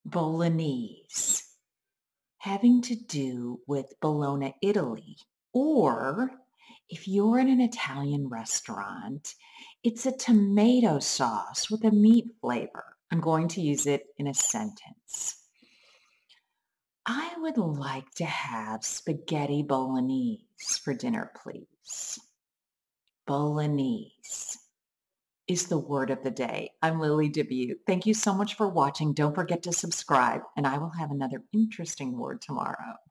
Bolognese, having to do with Bologna, Italy. Or if you're in an Italian restaurant, it's a tomato sauce with a meat flavor. I'm going to use it in a sentence. I would like to have spaghetti bolognese for dinner, please. Bolognese is the word of the day. I'm Lily Dubuque. Thank you so much for watching. Don't forget to subscribe, and I will have another interesting word tomorrow.